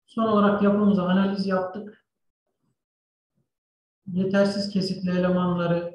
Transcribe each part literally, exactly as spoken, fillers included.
Son olarak yapımıza analiz yaptık. Yetersiz kesitli elemanları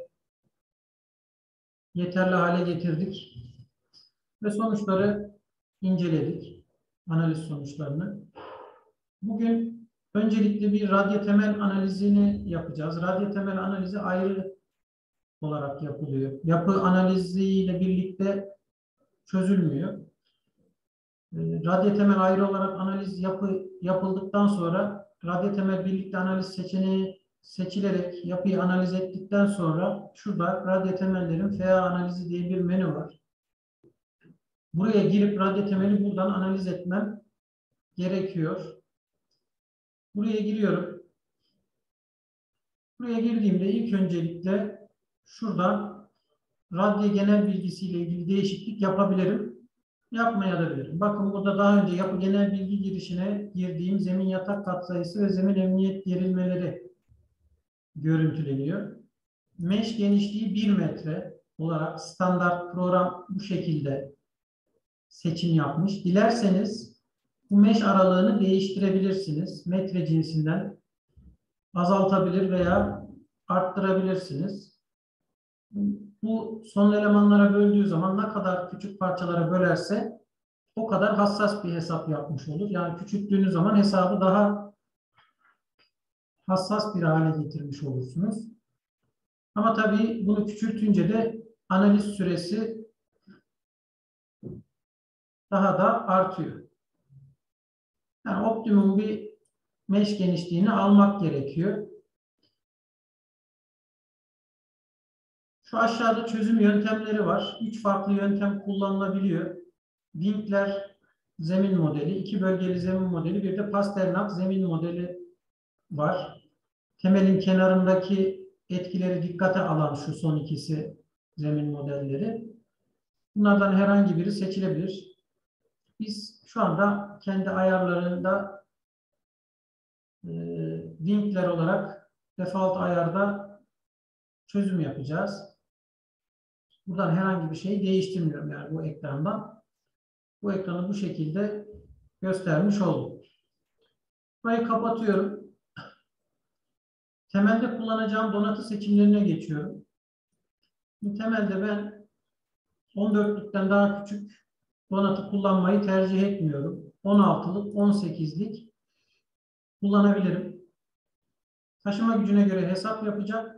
yeterli hale getirdik. Ve sonuçları inceledik. Analiz sonuçlarını. Bugün öncelikle bir radyo temel analizini yapacağız. Radyo temel analizi ayrı olarak yapılıyor. Yapı analiziyle birlikte çözülmüyor. Radyo temel ayrı olarak analiz yapı, yapıldıktan sonra radyo temel birlikte analiz seçeneği seçilerek yapıyı analiz ettikten sonra şurada radyo temellerin F A analizi diye bir menü var. Buraya girip radyo temeli buradan analiz etmem gerekiyor. Buraya giriyorum. Buraya girdiğimde ilk öncelikle şuradan radyo genel bilgisiyle ilgili değişiklik yapabilirim. Yapmaya da bilirim. Bakın burada daha önce yapı genel bilgi girişine girdiğim zemin yatak katsayısı ve zemin emniyet gerilmeleri görüntüleniyor. Mesh genişliği bir metre olarak standart program bu şekilde seçim yapmış. Dilerseniz bu mesh aralığını değiştirebilirsiniz. Metre cinsinden azaltabilir veya arttırabilirsiniz. Bu son elemanlara böldüğü zaman ne kadar küçük parçalara bölerse o kadar hassas bir hesap yapmış olur. Yani küçülttüğünüz zaman hesabı daha hassas bir hale getirmiş olursunuz. Ama tabii bunu küçültünce de analiz süresi daha da artıyor. Yani optimum bir mesh genişliğini almak gerekiyor. Şu aşağıda çözüm yöntemleri var. Üç farklı yöntem kullanılabiliyor. Winkler zemin modeli, iki bölgeli zemin modeli, bir de Pasternak zemin modeli var. Temelin kenarındaki etkileri dikkate alan şu son ikisi zemin modelleri. Bunlardan herhangi biri seçilebilir. Biz şu anda kendi ayarlarında e, Winkler olarak default ayarda çözüm yapacağız. Buradan herhangi bir şeyi değiştirmiyorum yani bu ekrandan. Bu ekranı bu şekilde göstermiş oldum. Burayı kapatıyorum. Temelde kullanacağım donatı seçimlerine geçiyorum. Bu temelde ben on dörtlükten daha küçük donatı kullanmayı tercih etmiyorum. on altılık, on sekizlik kullanabilirim. Taşıma gücüne göre hesap yapacak.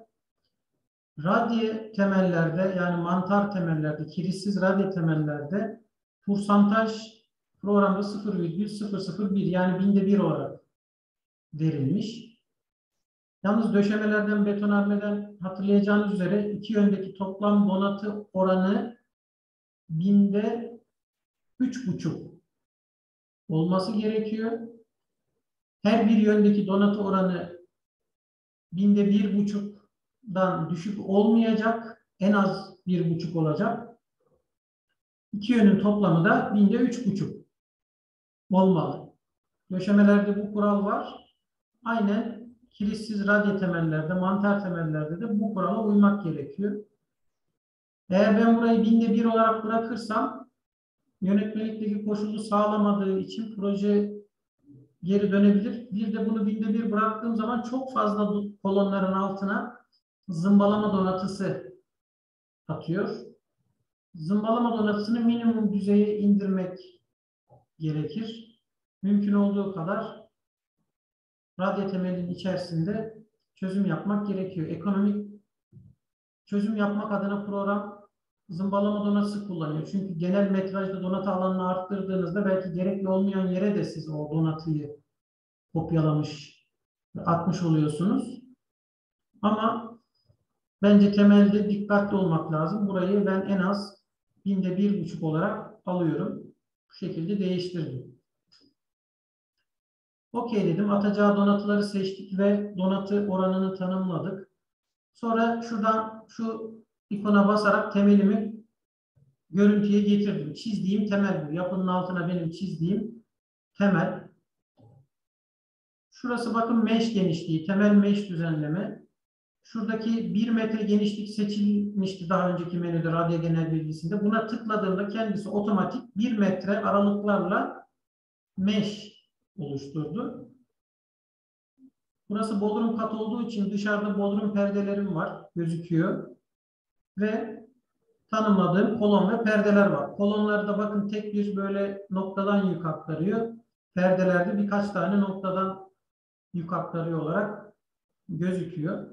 Radye temellerde yani mantar temellerde, kirissiz radye temellerde kursantaj programda sıfır virgül sıfır sıfır bir yani binde bir olarak verilmiş. Yalnız döşemelerden, betonarmeden hatırlayacağınız üzere iki yöndeki toplam donatı oranı binde üç buçuk olması gerekiyor. Her bir yöndeki donatı oranı binde bir buçuktan düşük olmayacak. En az bir buçuk olacak. İki yönün toplamı da binde üç buçuk olmalı. Döşemelerde bu kural var. Aynen kirissiz radye temellerde, mantar temellerde de bu kurala uymak gerekiyor. Eğer ben burayı binde bir olarak bırakırsam yönetmelikteki koşulu sağlamadığı için proje geri dönebilir. Bir de bunu binde bir bıraktığım zaman çok fazla kolonların altına zımbalama donatısı atıyor. Zımbalama donatısını minimum düzeye indirmek gerekir. Mümkün olduğu kadar radyo temelinin içerisinde çözüm yapmak gerekiyor. Ekonomik çözüm yapmak adına program zımbalama donatısı kullanıyor. Çünkü genel metrajda donatı alanını arttırdığınızda belki gerekli olmayan yere de siz o donatıyı kopyalamış, atmış oluyorsunuz. Ama bence temelde dikkatli olmak lazım. Burayı ben en az binde bir buçuk olarak alıyorum. Bu şekilde değiştirdim. Okey dedim. Atacağı donatıları seçtik ve donatı oranını tanımladık. Sonra şuradan şu ikona basarak temelimi görüntüye getirdim. Çizdiğim temel bu. Yapının altına benim çizdiğim temel. Şurası bakın mesh genişliği, temel mesh düzenleme. Şuradaki bir metre genişlik seçilmişti daha önceki menüde radyo genel bilgisinde. Buna tıkladığımda kendisi otomatik bir metre aralıklarla mesh oluşturdu. Burası bodrum kat olduğu için dışarıda bodrum perdelerim var, gözüküyor. Ve tanımladığım kolon ve perdeler var. Kolonlarda bakın tek bir böyle noktadan yük aktarıyor. Perdelerde birkaç tane noktadan yük aktarıyor olarak gözüküyor.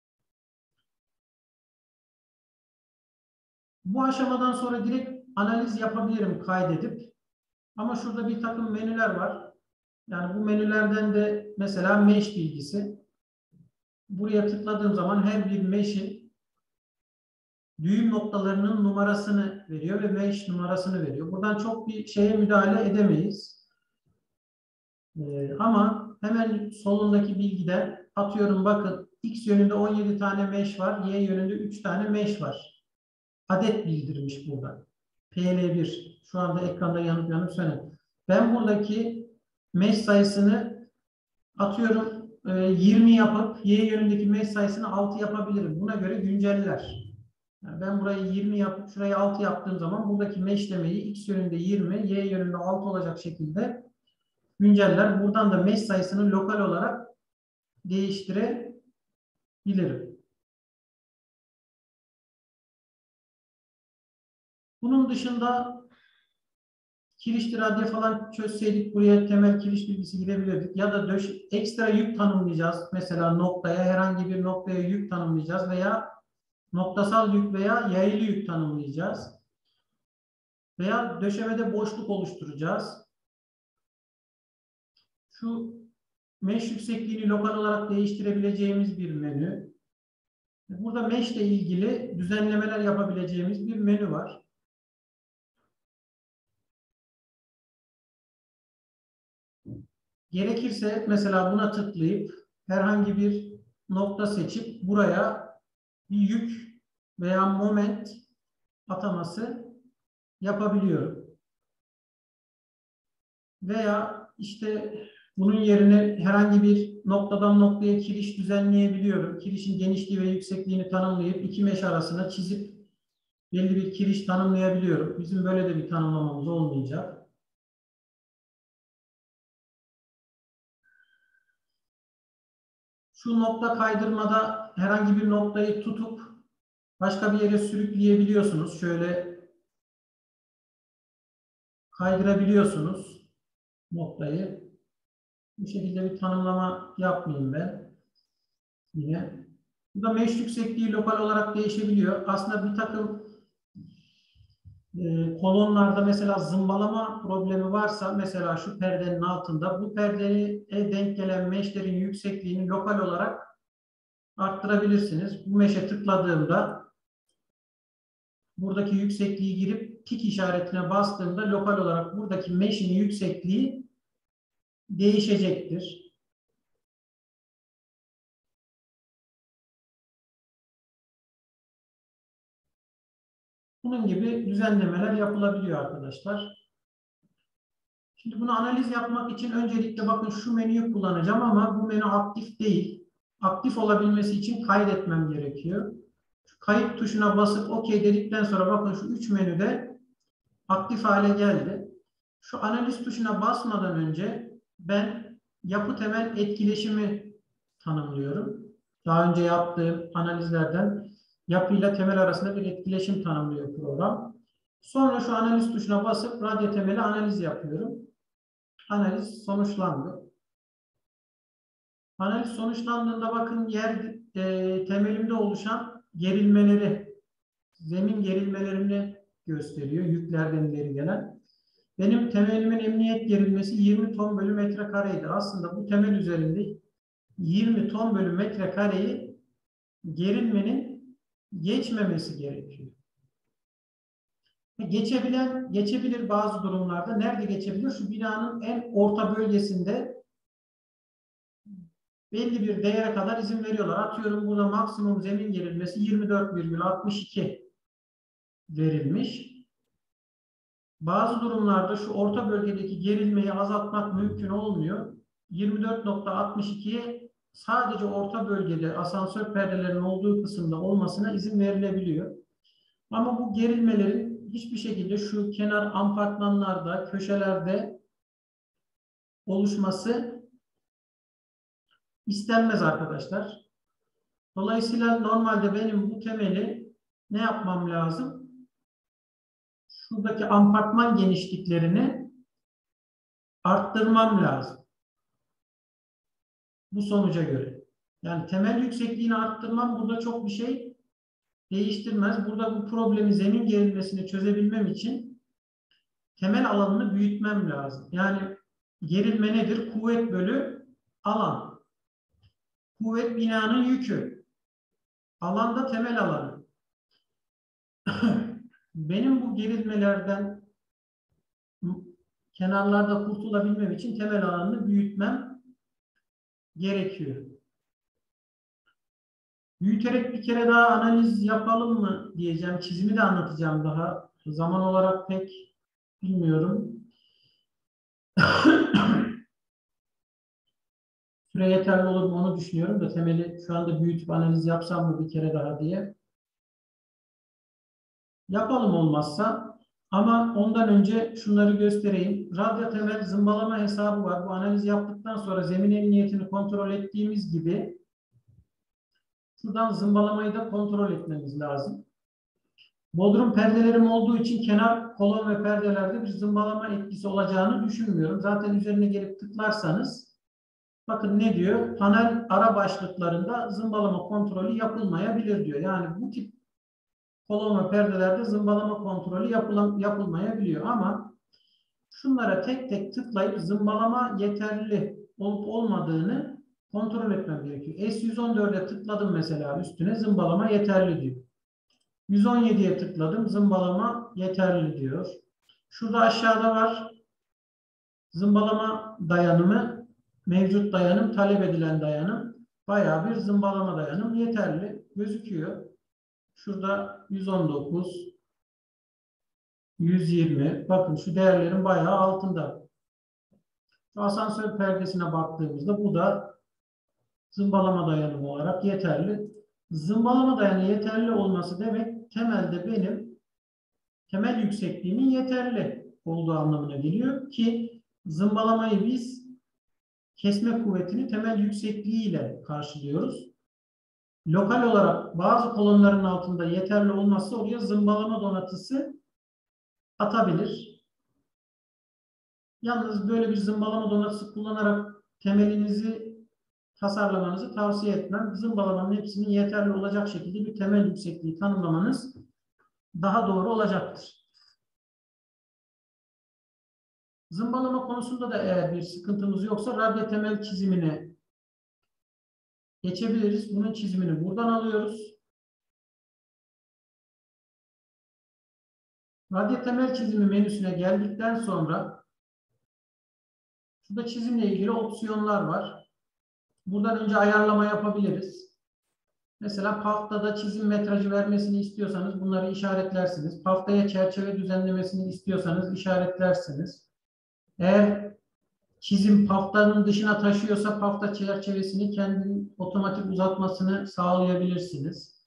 Bu aşamadan sonra direkt analiz yapabilirim kaydedip. Ama şurada bir takım menüler var. Yani bu menülerden de mesela mesh bilgisi. Buraya tıkladığım zaman her bir mesh'in düğüm noktalarının numarasını veriyor ve mesh numarasını veriyor. Buradan çok bir şeye müdahale edemeyiz. Ee, ama hemen solundaki bilgiden atıyorum bakın X yönünde on yedi tane mesh var, Y yönünde üç tane mesh var. Adet bildirmiş burada. P L bir. Şu anda ekranda yanıp yanıp sönüyor. Ben buradaki mesh sayısını atıyorum yirmi yapıp Y yönündeki mesh sayısını altı yapabilirim. Buna göre günceller. Yani ben burayı yirmi yapıp şurayı altı yaptığım zaman buradaki meşlemeyi X yönünde yirmi, Y yönünde altı olacak şekilde günceller. Buradan da mesh sayısını lokal olarak değiştirebilirim. Bunun dışında kirişli radya falan çözseydik buraya temel kiriş bilgisi girebilirdik. Ya da döş, ekstra yük tanımlayacağız. Mesela noktaya herhangi bir noktaya yük tanımlayacağız veya noktasal yük veya yayılı yük tanımlayacağız. Veya döşemede boşluk oluşturacağız. Şu mesh yüksekliğini lokal olarak değiştirebileceğimiz bir menü. Burada mesh ile ilgili düzenlemeler yapabileceğimiz bir menü var. Gerekirse mesela buna tıklayıp herhangi bir nokta seçip buraya bir yük veya moment ataması yapabiliyorum. Veya işte bunun yerine herhangi bir noktadan noktaya kiriş düzenleyebiliyorum. Kirişin genişliği ve yüksekliğini tanımlayıp iki mesh arasına çizip belli bir kiriş tanımlayabiliyorum. Bizim böyle de bir tanımlamamız olmayacak. Şu nokta kaydırmada herhangi bir noktayı tutup başka bir yere sürükleyebiliyorsunuz. Şöyle kaydırabiliyorsunuz noktayı. Bu şekilde bir tanımlama yapmayayım ben. Yine. Bu da mesh yüksekliği lokal olarak değişebiliyor. Aslında bir takım e, kolonlarda mesela zımbalama problemi varsa mesela şu perdenin altında bu perdeye denk gelen meshlerin yüksekliğini lokal olarak arttırabilirsiniz. Bu mesh'e tıkladığımda buradaki yüksekliği girip tik işaretine bastığımda lokal olarak buradaki mesh'in yüksekliği değişecektir. Bunun gibi düzenlemeler yapılabiliyor arkadaşlar. Şimdi bunu analiz yapmak için öncelikle bakın şu menüyü kullanacağım ama bu menü aktif değil. Aktif olabilmesi için kaydetmem gerekiyor. Şu kayıt tuşuna basıp OK dedikten sonra bakın şu üç menüde aktif hale geldi. Şu analiz tuşuna basmadan önce ben yapı temel etkileşimi tanımlıyorum. Daha önce yaptığım analizlerden yapıyla temel arasında bir etkileşim tanımlıyor program. Sonra şu analiz tuşuna basıp radyo temeli analiz yapıyorum. Analiz sonuçlandı. Analiz sonuçlandığında bakın yer e, temelimde oluşan gerilmeleri, zemin gerilmelerini gösteriyor. Yüklerden ileri gelen. Benim temelimin emniyet gerilmesi yirmi ton bölü metrekareydi. Aslında bu temel üzerinde yirmi ton bölü metrekareyi gerilmenin geçmemesi gerekiyor. Geçebilen, geçebilir bazı durumlarda. Nerede geçebilir? Şu binanın en orta bölgesinde belli bir değere kadar izin veriyorlar. Atıyorum burada maksimum zemin gerilmesi yirmi dört virgül altmış iki verilmiş. Bazı durumlarda şu orta bölgedeki gerilmeyi azaltmak mümkün olmuyor. yirmi dört nokta altmış ikiye sadece orta bölgede asansör perdelerinin olduğu kısımda olmasına izin verilebiliyor. Ama bu gerilmelerin hiçbir şekilde şu kenar apartmanlarda, köşelerde oluşması istenmez arkadaşlar. Dolayısıyla normalde benim bu temeli ne yapmam lazım? Şuradaki apartman genişliklerini arttırmam lazım. Bu sonuca göre. Yani temel yüksekliğini arttırmam burada çok bir şey değiştirmez. Burada bu problemi, zemin gerilmesini çözebilmem için temel alanını büyütmem lazım. Yani gerilme nedir? Kuvvet bölü alan. Kuvvet binanın yükü. Alan da temel alanı. Benim bu gerilmelerden kenarlarda kurtulabilmem için temel alanını büyütmem gerekiyor. Büyüterek bir kere daha analiz yapalım mı diyeceğim. Çizimi de anlatacağım daha. Zaman olarak pek bilmiyorum. Süre yeterli olur mu onu düşünüyorum da temeli şu anda büyütüp analiz yapsam mı bir kere daha diye. Yapalım olmazsa. Ama ondan önce şunları göstereyim. Radyo temel zımbalama hesabı var. Bu analiz yaptıktan sonra zemin emniyetini kontrol ettiğimiz gibi şuradan zımbalamayı da kontrol etmemiz lazım. Bodrum perdelerim olduğu için kenar kolon ve perdelerde bir zımbalama etkisi olacağını düşünmüyorum. Zaten üzerine gelip tıklarsanız bakın ne diyor? Panel ara başlıklarında zımbalama kontrolü yapılmayabilir diyor. Yani bu tip kolon ve perdelerde zımbalama kontrolü yapılan, yapılmayabiliyor. Ama şunlara tek tek tıklayıp zımbalama yeterli olup olmadığını kontrol etmem gerekiyor. S yüz on dört'e tıkladım mesela üstüne zımbalama yeterli diyor. yüz on yedi'ye tıkladım zımbalama yeterli diyor. Şurada aşağıda var. Zımbalama dayanımı, mevcut dayanım, talep edilen dayanım. Bayağı bir zımbalama dayanım yeterli gözüküyor. Şurada yüz on dokuz, yüz yirmi. Bakın şu değerlerin bayağı altında. Şu asansör perdesine baktığımızda bu da zımbalama dayanımı olarak yeterli. Zımbalama dayanı yeterli olması demek temelde benim temel yüksekliğimin yeterli olduğu anlamına geliyor ki zımbalamayı biz kesme kuvvetini temel yüksekliğiyle karşılıyoruz. Lokal olarak bazı kolonların altında yeterli olmazsa oraya zımbalama donatısı atabilir. Yalnız böyle bir zımbalama donatısı kullanarak temelinizi tasarlamanızı tavsiye etmem. Zımbalamanın hepsinin yeterli olacak şekilde bir temel yüksekliği tanımlamanız daha doğru olacaktır. Zımbalama konusunda da eğer bir sıkıntımız yoksa radyo temel çizimine geçebiliriz. Bunun çizimini buradan alıyoruz. Radyo temel çizimi menüsüne geldikten sonra şurada çizimle ilgili opsiyonlar var. Buradan önce ayarlama yapabiliriz. Mesela paftada çizim metrajı vermesini istiyorsanız bunları işaretlersiniz. Paftaya çerçeve düzenlemesini istiyorsanız işaretlersiniz. Eğer çizim paftanın dışına taşıyorsa pafta çerçevesini kendinin otomatik uzatmasını sağlayabilirsiniz.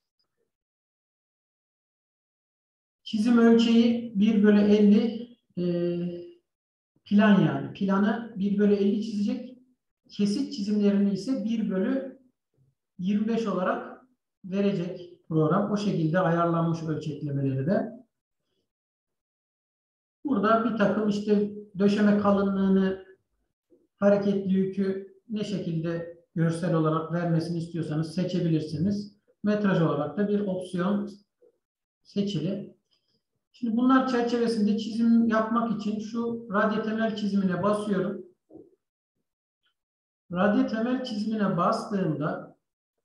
Çizim ölçeği bir bölü elli e, plan yani. Planı bir bölü elli çizecek. Kesit çizimlerini ise bir bölü yirmi beş olarak verecek program. O şekilde ayarlanmış ölçeklemeleri de. Burada bir takım işte döşeme kalınlığını, hareketli yükü ne şekilde görsel olarak vermesini istiyorsanız seçebilirsiniz. Metraj olarak da bir opsiyon seçili. Şimdi bunlar çerçevesinde çizim yapmak için şu radyo temel çizimine basıyorum. Radyo temel çizimine bastığımda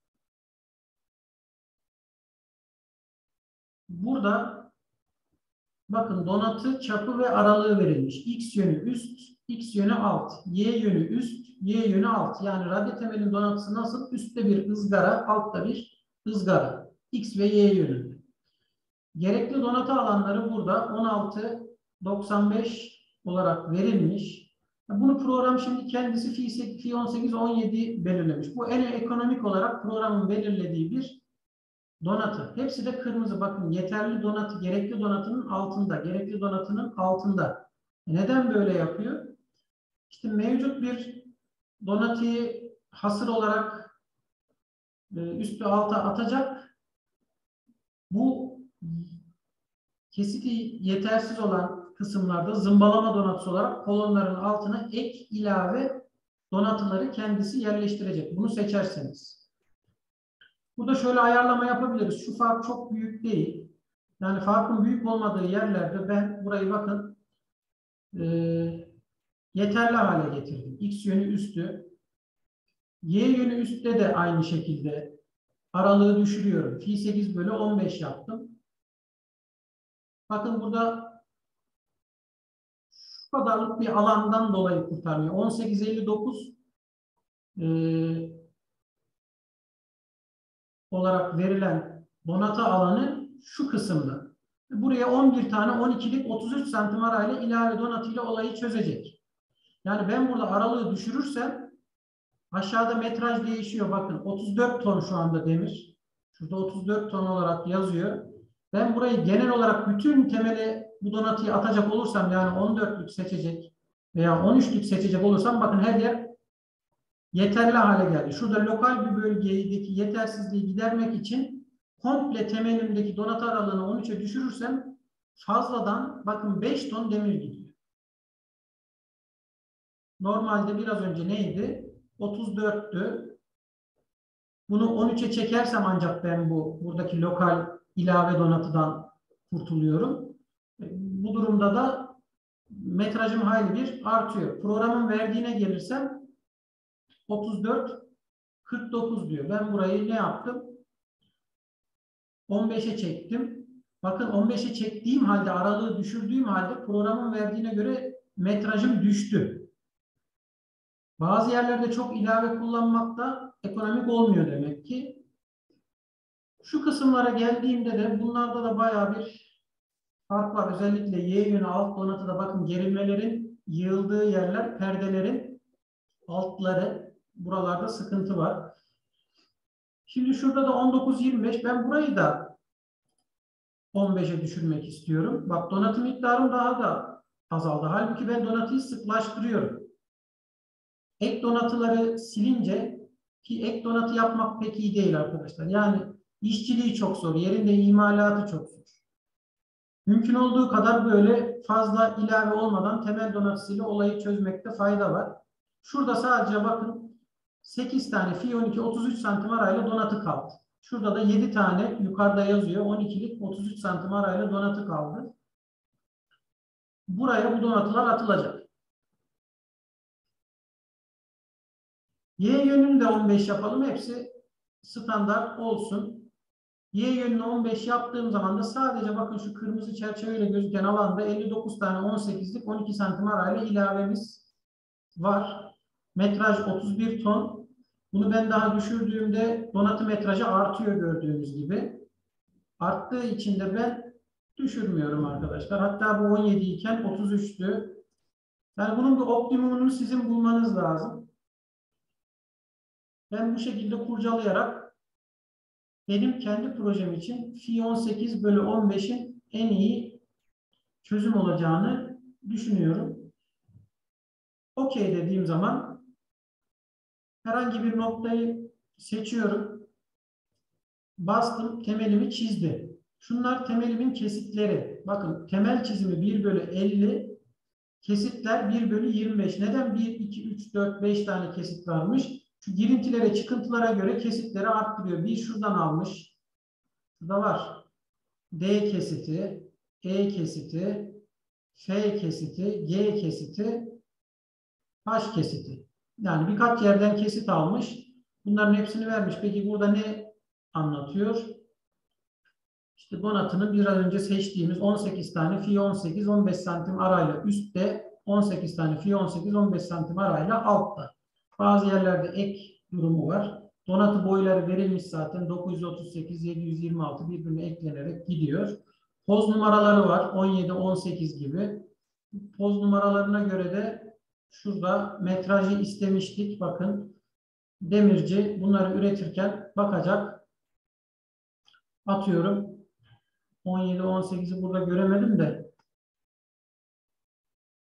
burada bakın donatı, çapı ve aralığı verilmiş. X yönü üst, X yönü alt, Y yönü üst, Y yönü alt. Yani radyo temelin donatısı nasıl? Üstte bir ızgara, altta bir ızgara. X ve Y yönünde. Gerekli donatı alanları burada on altı doksan beş olarak verilmiş. Bunu program şimdi kendisi fi on sekiz on yedi belirlemiş. Bu en ekonomik olarak programın belirlediği bir donatı. Hepsi de kırmızı. Bakın yeterli donatı, gerekli donatının altında. Gerekli donatının altında. Neden böyle yapıyor? İşte mevcut bir donatıyı hasır olarak üstü alta atacak. Bu kesiti yetersiz olan kısımlarda zımbalama donatısı olarak kolonların altına ek ilave donatıları kendisi yerleştirecek. Bunu seçerseniz. Burada şöyle ayarlama yapabiliriz. Şu fark çok büyük değil. Yani farkın büyük olmadığı yerlerde ben burayı bakın e, yeterli hale getirdim. X yönü üstü. Y yönü üstte de aynı şekilde aralığı düşürüyorum. Pi sekiz bölü on beş yaptım. Bakın burada şu kadarlık bir alandan dolayı kurtarmıyor. on sekiz elli dokuz e, olarak verilen donatı alanı şu kısımda. Buraya on bir tane on ikilik otuz üç santim arayla ilave donatıyla olayı çözecek. Yani ben burada aralığı düşürürsem aşağıda metraj değişiyor. Bakın otuz dört ton şu anda demir. Şurada otuz dört ton olarak yazıyor. Ben burayı genel olarak bütün temele bu donatıyı atacak olursam, yani on dörtlük seçecek veya on üçlük seçecek olursam bakın her yer yeterli hale geldi. Şurada lokal bir bölgedeki yetersizliği gidermek için komple temelimdeki donatı aralığını on üçe düşürürsem fazladan bakın beş ton demir gidiyor. Normalde biraz önce neydi? otuz dörttü. Bunu on üçe çekersem ancak ben bu buradaki lokal ilave donatıdan kurtuluyorum. Bu durumda da metrajım hayli bir artıyor. Programın verdiğine gelirsem otuz dört kırk dokuz diyor. Ben burayı ne yaptım? on beşe çektim. Bakın on beşe çektiğim halde, aralığı düşürdüğüm halde programın verdiğine göre metrajım düştü. Bazı yerlerde çok ilave kullanmak da ekonomik olmuyor demek ki. Şu kısımlara geldiğimde de bunlarda da bayağı bir fark var. Özellikle Y yönü alt donatıda bakın gerilmelerin yığıldığı yerler, perdelerin altları. Buralarda sıkıntı var. Şimdi şurada da on dokuz yirmi beş. Ben burayı da on beşe düşürmek istiyorum. Bak donatı miktarım daha da azaldı. Halbuki ben donatıyı sıklaştırıyorum. Ek donatıları silince, ki ek donatı yapmak pek iyi değil arkadaşlar. Yani işçiliği çok zor. Yerinde imalatı çok zor. Mümkün olduğu kadar böyle fazla ilave olmadan temel donatısıyla olayı çözmekte fayda var. Şurada sadece bakın sekiz tane fi on iki otuz üç santim arayla donatı kaldı. Şurada da yedi tane yukarıda yazıyor. on ikilik otuz üç santim arayla donatı kaldı. Buraya bu donatılar atılacak. Y yönünü de on beş yapalım. Hepsi standart olsun. Y yönünü on beş yaptığım zaman da sadece bakın şu kırmızı çerçeveyle gözüken alanda elli dokuz tane on sekizlik on iki santim arayla ilavemiz var. Metraj otuz bir ton. Bunu ben daha düşürdüğümde donatı metrajı artıyor gördüğünüz gibi. Arttığı için de ben düşürmüyorum arkadaşlar. Hatta bu on yedi iken otuz üçtü. Yani bunun bir optimumunu sizin bulmanız lazım. Ben bu şekilde kurcalayarak benim kendi projem için fi on sekiz bölü on beşin en iyi çözüm olacağını düşünüyorum. Okey dediğim zaman herhangi bir noktayı seçiyorum. Bastım, temelimi çizdi. Şunlar temelimin kesitleri. Bakın temel çizimi bir bölü elli, kesitler bir bölü yirmi beş. Neden bir, iki, üç, dört, beş tane kesit varmış? Şu girintilere, çıkıntılara göre kesitleri arttırıyor. Bir şuradan almış. Şurada var. D kesiti, E kesiti, F kesiti, G kesiti, H kesiti. Yani birkaç yerden kesit almış. Bunların hepsini vermiş. Peki burada ne anlatıyor? İşte donatının biraz önce seçtiğimiz on sekiz tane fi on sekiz on beş santim arayla üstte, on sekiz tane fi on sekiz on beş santim arayla altta. Bazı yerlerde ek durumu var. Donatı boyları verilmiş zaten dokuz yüz otuz sekiz yedi yüz yirmi altı birbirine eklenerek gidiyor. Poz numaraları var. on yedi on sekiz gibi. Poz numaralarına göre de şurada metrajı istemiştik. Bakın demirci bunları üretirken bakacak. Atıyorum. on yedi on sekizi burada göremedim de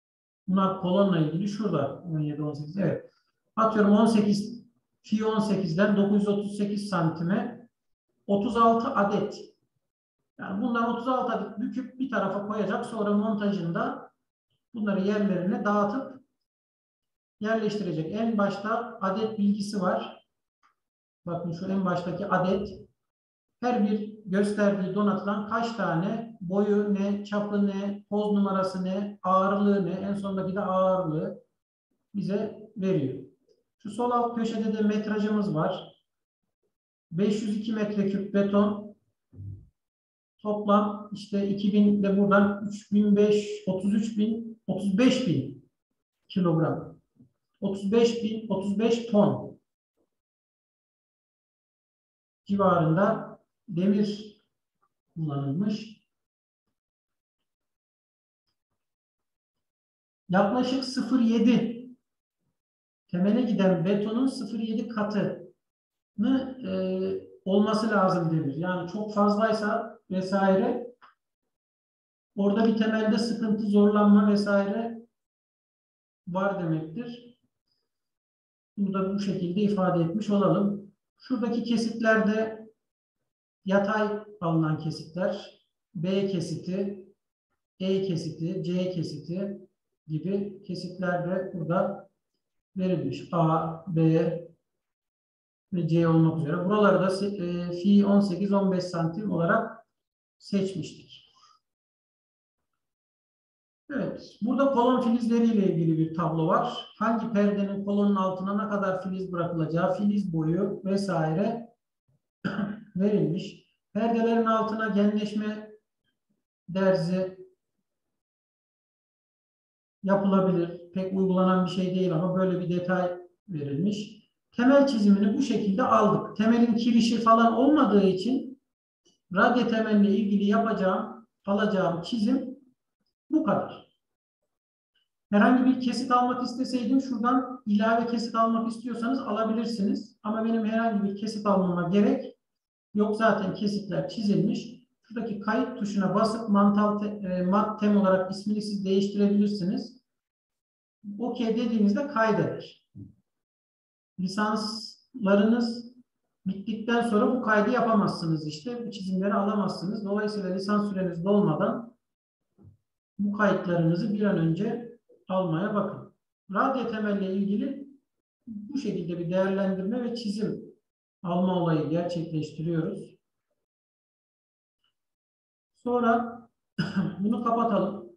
Bunlar kolonla ilgili şurada on yedi on sekiz. Evet. Atıyorum on sekiz fi on sekizden dokuz yüz otuz sekiz santime otuz altı adet. Yani bundan otuz altı adet büküp bir tarafa koyacak. Sonra montajında bunları yerlerine dağıtıp yerleştirecek. En başta adet bilgisi var. Bakın şu en baştaki adet. Her bir gösterdiği donatılan kaç tane, boyu ne, çapı ne, poz numarası ne, ağırlığı ne, en sondaki de ağırlığı bize veriyor. Şu sol alt köşede de metrajımız var. beş yüz iki metreküp beton. Toplam işte iki bin de buradan üç bin beş yüz, otuz üç bin, otuz beş bin kilogram. otuz beş bin, otuz beş ton civarında demir kullanılmış. Yaklaşık sıfır virgül yedi temele giden betonun sıfır virgül yedi katını e, olması lazım demir. Yani çok fazlaysa vesaire orada bir temelde sıkıntı, zorlanma vesaire var demektir. Bunu da bu şekilde ifade etmiş olalım. Şuradaki kesitlerde yatay alınan kesitler, B kesiti, E kesiti, C kesiti gibi kesitler de burada verilmiş. A, B ve C olmak üzere. Buraları da e, fi on sekiz on beş santim olarak seçmiştik. Evet, burada kolon filizleriyle ilgili bir tablo var. Hangi perdenin kolonun altına ne kadar filiz bırakılacağı, filiz boyu vesaire verilmiş. Perdelerin altına genleşme derzi yapılabilir. Pek uygulanan bir şey değil ama böyle bir detay verilmiş. Temel çizimini bu şekilde aldık. Temelin kirişi falan olmadığı için radye temelle ilgili yapacağım, alacağım çizim bu kadar. Herhangi bir kesit almak isteseydim şuradan ilave kesit almak istiyorsanız alabilirsiniz. Ama benim herhangi bir kesit almama gerek yok. Zaten kesitler çizilmiş. Şuradaki kayıt tuşuna basıp mantal te, e, mat tem olarak ismini siz değiştirebilirsiniz. OK dediğinizde kaydeder. Lisanslarınız bittikten sonra bu kaydı yapamazsınız işte. Bu çizimleri alamazsınız. Dolayısıyla lisans süreniz dolmadan bu kayıtlarınızı bir an önce almaya bakın. Radyo temelle ilgili bu şekilde bir değerlendirme ve çizim alma olayı gerçekleştiriyoruz. Sonra bunu kapatalım.